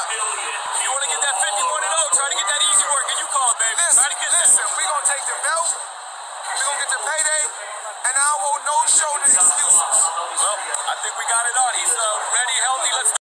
You want to get that 51-0, try to get that easy work, and you call it, baby. Listen, we're going to take the belt, we're going to get the payday, and I want no shoulder excuses. Well, I think we got it on. He's ready, healthy. Let's